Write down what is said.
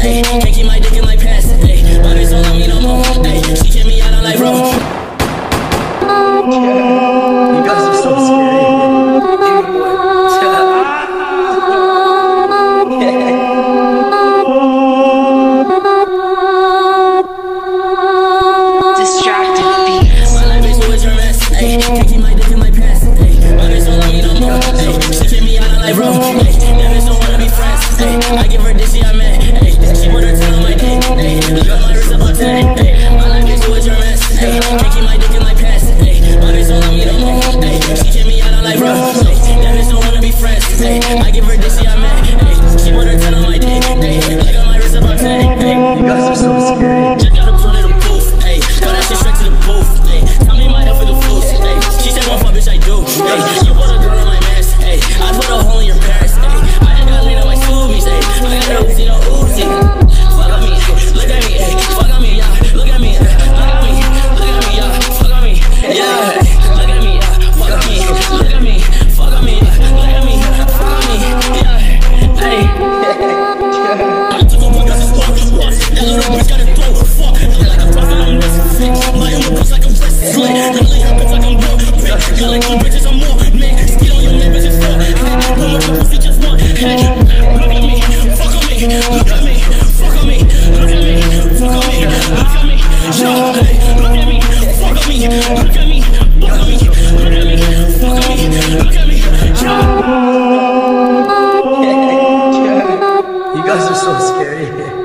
Ayy, can't keep my dick in my pants. Ayy, my bitch don't love me no more. Ayy, she kicked me out on life road. You guys are so scary. My life is always your mess. Ayy, can't keep my dick in my pants. Ayy, my bitch don't love me no more. Ayy, she kicked me out on life road. Ayy, that bitch don't wanna be friends. Ayy, I give her this, I met. Ayy, she put her 10 on my dick. Ayy, look at my wrist about 10. Ayy, my life is always your mess. Ayy, can't keep my dick in my pants. Ayy, my bitch don't love me no more. Ayy, she kicked me out on life road. Ayy, that bitch don't wanna be friends. Ayy, I give her this, I met. Ayy, she put her 10 on my dick. Ayy, look at my wrist about 10. Ayy, You guys are so scary. just got a blunt in the booth. Ayy, throw that shit straight to the booth. Ayy, tell me my health for the flus. Ayy, she said one fuck, bitch, I do. Ayy, you put a girl on my mask. Ayy, I put a hole in your parents. Ayy, I ain't got lean on my smoothies. Ayy, I got a Uzi, no Uzi. Fuck on me, look at me, ayy, fuck on me, yeah. Look at me, look at me, look at me, yeah. Fuck on me, yeah. Look at me, yeah. Fuck on me, look at me, fuck on me, look at me, fuck on me, yeah. Ayy. I took a walk, got this walk. That little bitch got a throw. Fuck, I'm like a prophet, I'm missing. My own bitch like I'm restless. I'm like her bitch like I'm broke. Got like two bitches, I'm more. Man, steal on your man, bitch, it's fuck. No more pussy, just one. Hey, look at me, fuck on me, look at me, fuck on me, look at me, fuck on me, look at me, yo, hey, look at me, fuck on me, look at me, fuck on me, look at me, fuck on me, look at me, yo. You guys are so scary.